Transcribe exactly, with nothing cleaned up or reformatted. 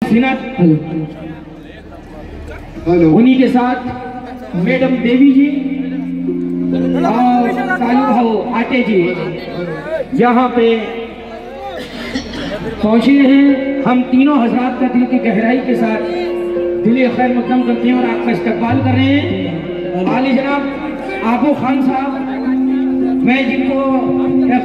Hello, उन्हीं के साथ मैडम देवी जी और कालू भाऊ आटे जी यहाँ पे पहुंचे हैं। हम तीनों हजरात का दिल की गहराई के साथ दिली खैर मुकदम करते हैं और आपका इस्तकबाल कर रहे हैं। आली जनाब आबू खान साहब, मैं जिनको